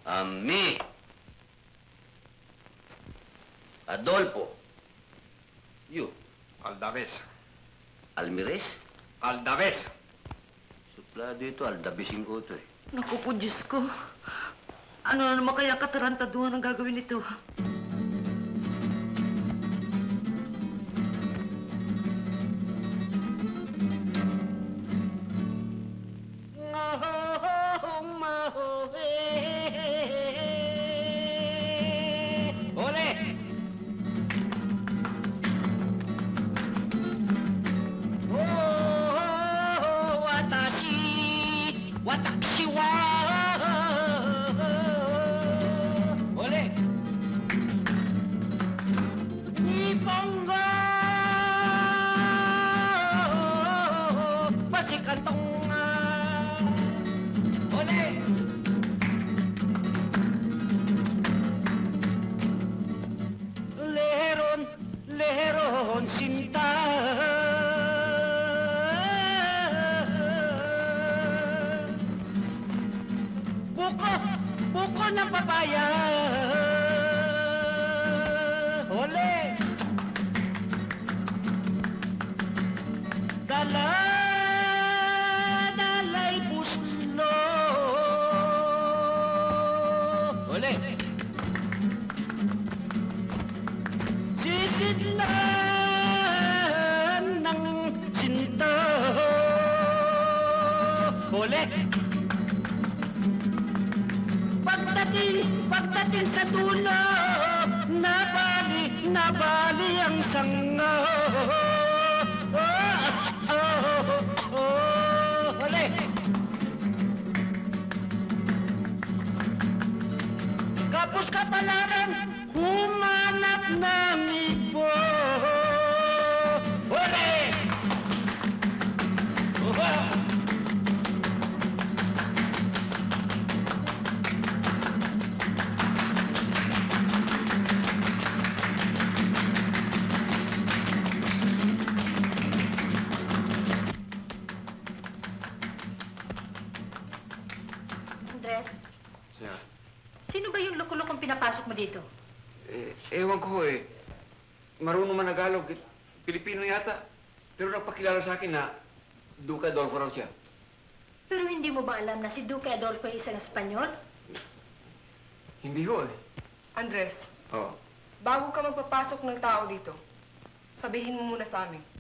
Me. Adolfo. You. Aldaves. Almirez? Aldaves. Suplado ito, aldabesin ko ito eh. Naku po, Diyos ko. Ano na naman kaya katarantaduhan ang gagawin nito? Ole! Watashi wa Ole! Nipongo Pasikantong Ole! Leheron sinta Buko ng papaya Ole Dalay puslo Ole! Sisidlan ng sinta Ole! Pagdating sa dulo, nabali ang sanga. Ole! Kapos kapalaran, humanap ng ibo. Ole! Andres, Siya. sino ba yung loko-lokong pinapasok mo dito? Ewan ko eh. Marunong managalog. Pilipino yata. Pero nagpakilala sa akin na Duca Adolfo raw siya. Pero hindi mo ba alam na si Duque Adolfo ay isang Espanyol? Hindi ho eh. Andres, Oo. bago ka magpapasok ng tao dito, sabihin mo muna sa amin.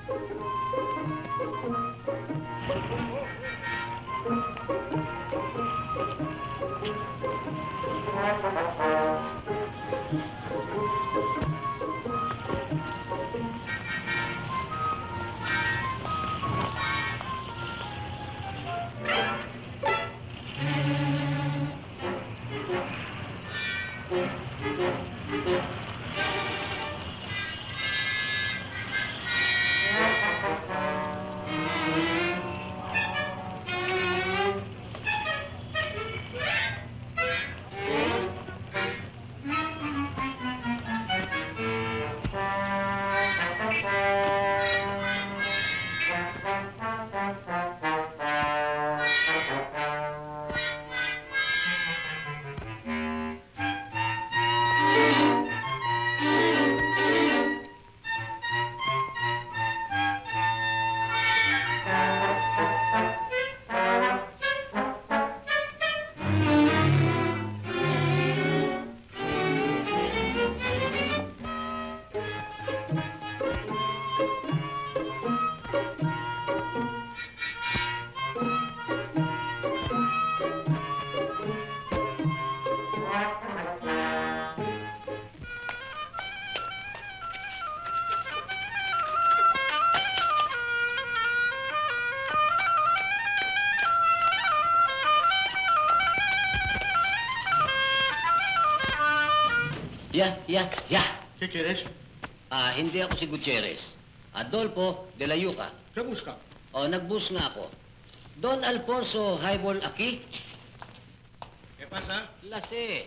Ya. ¿Qué quieres? Hindi ako si Gutierrez. Adolfo de la Yuca. ¿Qué busca? Nagbus nga ako. Don Alfonso Highball aquí? ¿Qué pasa? La sé.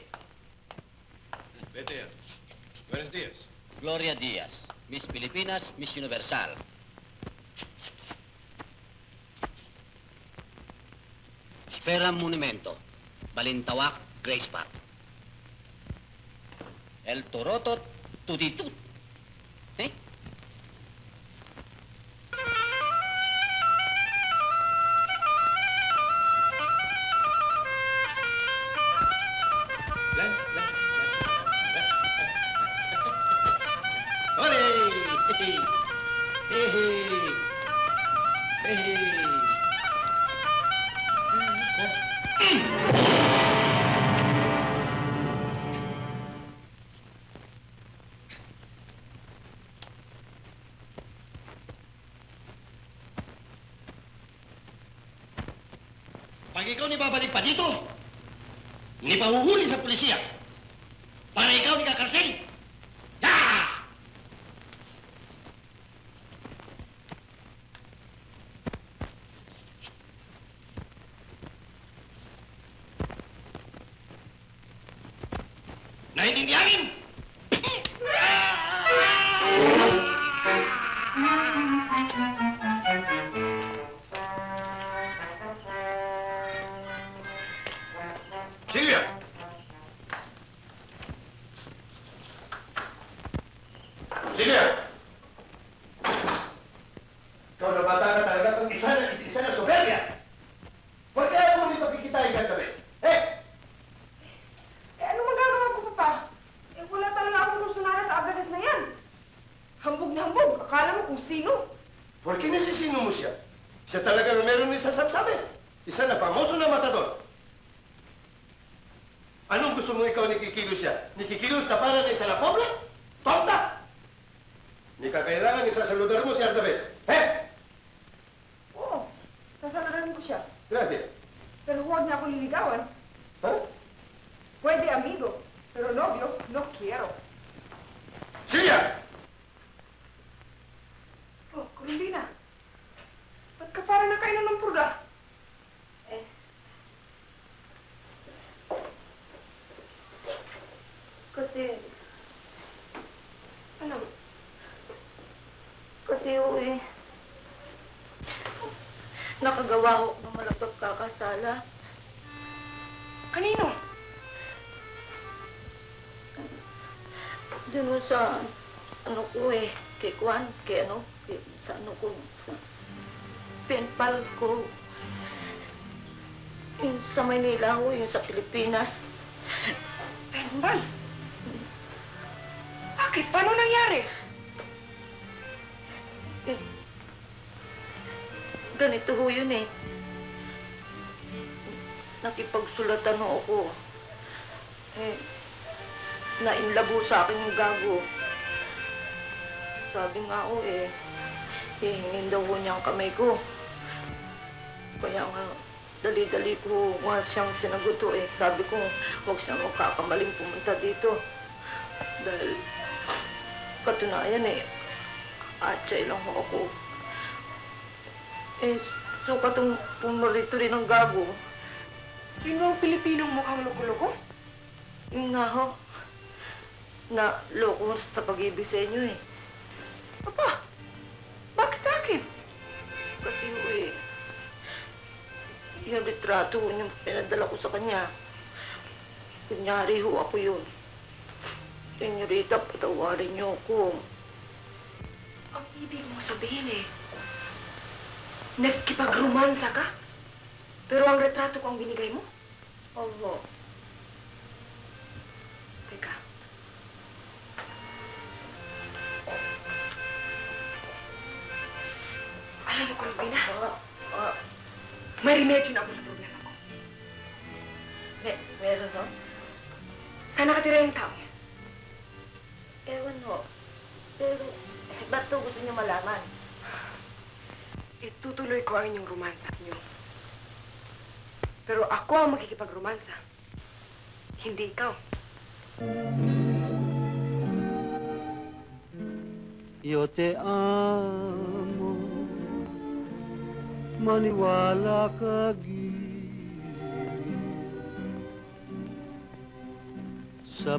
Vete ya. Buenos días. Gloria Díaz. Miss Pilipinas, Miss Universal. Spera un monumento. Balintawak, Grace Park. El Torotot, Tutitut. Eh? Pag ikaw ni babalik pa dito, ni pahuhuli sa pulisya. Para ikaw ni kakarsel. Ya! Naintindihanin? Silvia! Silvia! Ikaw na bata ka talaga itong isa na soberbia. Por qué ayaw mo dito kikitain ka tabi? Eh! Ano magagawa ko, Papa? Wala talaga akong gusto na sa agadas na yan. Hambog na hambog. Akala mo kung sino. Por qué nasisino mo siya? Siya talaga na meron isasabsabi. Isa na famoso na matador. Anong gusto mo ikaw ni Kikilos siya? Ni Kikilos na para na isa na pobla? Tonta! Ni kakailangan isasaludar mo siya tabi. Eh! Oo. Sasaluran ko siya. Gracias. Pero huwag niya ako liligawan. Ha? Pwede amigo. Pero novio, no quiero. Silvia! Oh, Colombina. Ba't ka parang nakainom ng purga? Kasi, Ano? kasi nakagawa ko ng malapag kakasala. Kanino? Doon sa, kay Juan, sa sa penpal ko. Yung sa Maynila yung sa Pilipinas. Penbal? Bakit? Paano nangyari? Ganito ho yun eh. Nakipagsulatan ho ako. Nainlabo sa akin yung gago. Sabi nga ho hihingin daw ho niya ang kamay ko. Kaya nga, dali-dali ko nga siyang sinagot ho Sabi ko, huwag siyang magkakamaling pumunta dito. Dahil, katunayan atsay lang ho ako. So katong pumarito rin ng gago. Sino ang Pilipinong mukhang loko-loko? Yung nga ho, na loko sa pag-ibig sa inyo Papa, bakit sa akin? Kasi ho yung litrato yung pinadala ko sa kanya. Kunyari ho ako yun. Senyorita, patawarin niyo ako. Ang ibig mong sabihin nagkipagromansa ka? Pero ang retrato ko ang binigay mo? Opo. Teka. Alam mo, Colombina, may remedyo na ako sa problema ko. Meron ho? Saan nakatira yung tao niya? Ewan ho. Pero, ba't to gusto niyo malaman? Itutuloy ko ang inyong romansa niyo. Pero ako ang makikipagromansa. Hindi ikaw. Yo te amo, maniwala ka sa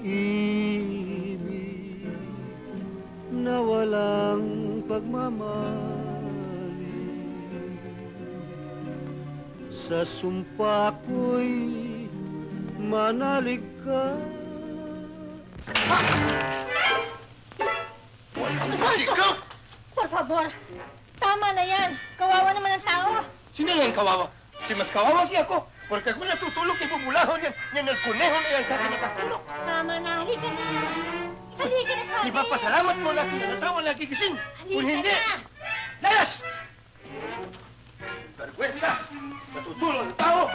pag-ibig na walang pagmamahal. Sa sumpa ko'y manalig ka. Ikaw! Por favor, tama na yan. Kawawa naman ang tao. Sino yan kawawa? Si mas kawawa siya ako. Porque kung natutulog, ibubulahon yan. Yan ang kuneho na yan sa akin nakatulog. Tama na, halika na. Halika na sabi. Ipapasalamat mo na ang asawa na gigising. Kung Halika hindi, na. layas! Vergüenza! Natutulog ang tao!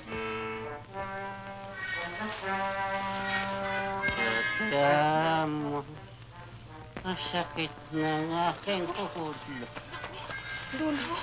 Tama. Ang sakit ng aking uhod. Dolfo,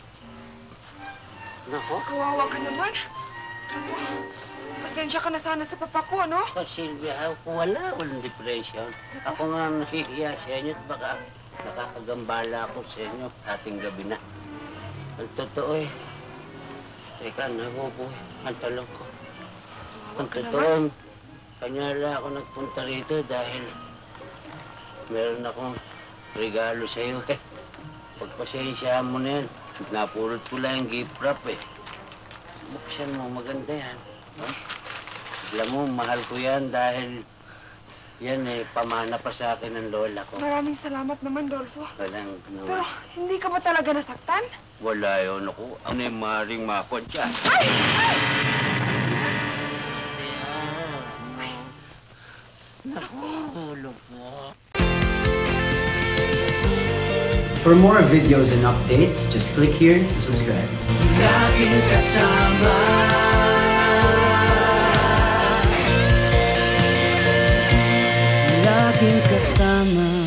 Nako, kawawa ka naman. Naku, pasensya ka na sana sa papa ko, ano? Silvia, walang depression. Ako nga nahihiya sa inyo at baka nakakagambala ako sa inyo ating gabi na. Ang totoo eh. Teka, nabubuhay ang talong ko. Ang totoo, kanya lang ako nagpunta rito dahil meron akong regalo sa iyo eh. Pagpasensyahan mo na yan. Napulot ko lang yung gift wrap eh. Buksan mo, maganda yan. Huh? Alam mo, mahal ko yan dahil yan eh, pamana pa sa akin ng lola ko. Maraming salamat naman, Dolfo. Walang Pero naman. hindi ka ba talaga nasaktan? Wala yun ako. Ano yung maring makontya? Naku, po. For more videos and updates, just click here to subscribe. Laging kasama. Laging kasama.